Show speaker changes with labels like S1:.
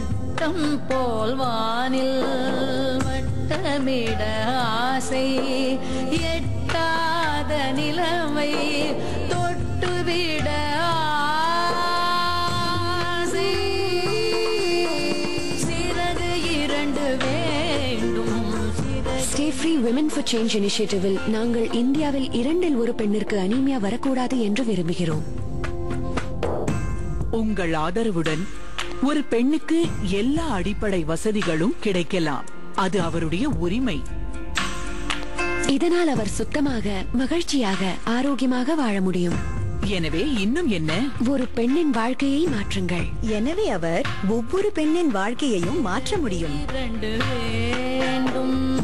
S1: வட்டம் போல் வானில் வட்டமிட ஆசை எட்டாத நிலவை தொட்டுவிட ஆசை சிறகு இரண்டு வேண்டும்.
S2: Stay free women for change இனிஷியேட்டிவில் நாங்கள் இந்தியாவில் 2இல் 1 பெண்ணிற்கு அனீமியா வரக்கூடாது என்று விரும்புகிறோம்.
S3: உங்கள் ஆதரவுடன் ஒரு பெண்ணுக்கு எல்லா அடிப்படை வசதிகளும் கிடைக்கலாம். அது அவருடைய உரிமை.
S2: இதனால் அவர் சுத்தமாக, மகிழ்ச்சியாக, ஆரோக்கியமாக வாழ முடியும்.
S3: எனவே இன்னும் என்ன?
S2: ஒரு பெண்ணின் வாழ்க்கையை மாற்றுங்கள்.
S4: எனவே அவர் ஒவ்வொரு பெண்ணின் வாழ்க்கையையும் மாற்ற முடியும்.
S1: 2 வேண்டும்.